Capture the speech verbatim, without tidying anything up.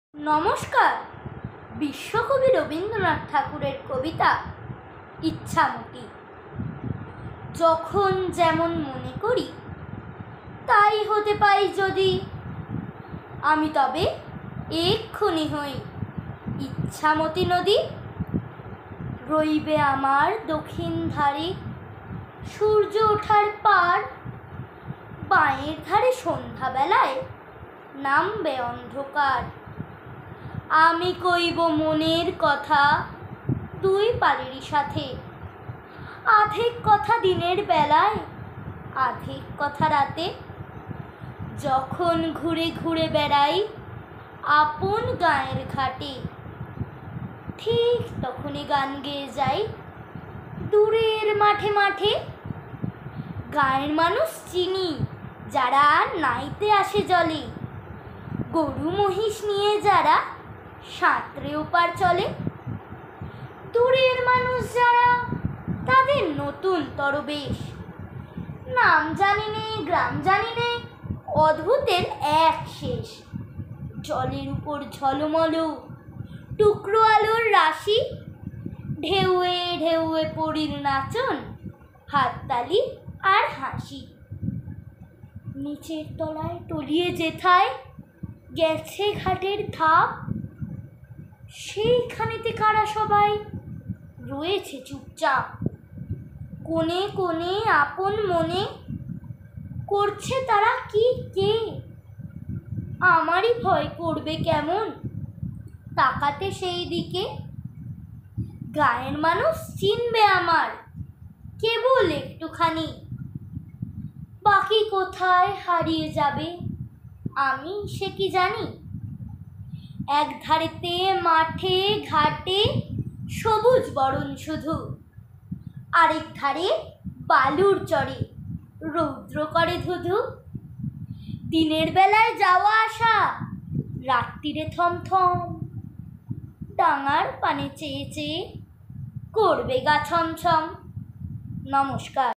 নমস্কার। বিশ্বকবি রবীন্দ্রনাথ ঠাকুরের কবিতা ইচ্ছামতি। যখন যেমন মনে করি তাই হতে পাই যদি, আমি তবে এক্ষুনি হই ইচ্ছামতি নদী। রইবে আমার দক্ষিণ ধারে সূর্য ওঠার পার, বাঁয়ের ধারে সন্ধ্যাবেলায় নামবে অন্ধকার। আমি কইব মনের কথা দুই পারেরই সাথে, আধেক কথা দিনের বেলায় আধেক কথা রাতে। যখন ঘুরে ঘুরে বেড়াই আপন গাঁয়ের ঘাটে, ঠিক তখনই গান গেয়ে যাই দূরের মাঠে মাঠে। গাঁয়ের মানুষ চিনি যারা নাইতে আসে জলে, গরু মহিষ নিয়ে যারা সাঁতরে ওপার চলে। দূরের মানুষ যারা তাদের নতুন তরবেশ, নাম জানি নে গ্রাম জানি নে, অদ্ভুতের এক শেষ। জলের উপর ঝলমল টুকরো আলোর রাশি, ঢেউয়ে ঢেউয়ে পরীর নাচন, হাততালি আর হাসি। নিচের তলায় টলিয়ে যেথায় গেছে ঘাটের ধাপ, সেইখানেতে কারা সবাই রয়েছে চুপচাপ। কোণে কোণে আপন মনে করছে তারা কি কে, আমারই ভয় করবে কেমন তাকাতে সেই দিকে। গায়ের মানুষ চিনবে আমার কেবল একটুখানি, বাকি কোথায় হারিয়ে যাবে আমি সে কি জানি। এক ধারেতে মাঠে ঘাটে সবুজ বরণ শুধু, আরেক ধারে বালুর চরে রৌদ্র করে ধুধু। দিনের বেলায় যাওয়া আসা, রাত্রিরে থমথম, ডাঙার পানে চেয়ে চেয়ে করবে গা ছমছম। নমস্কার।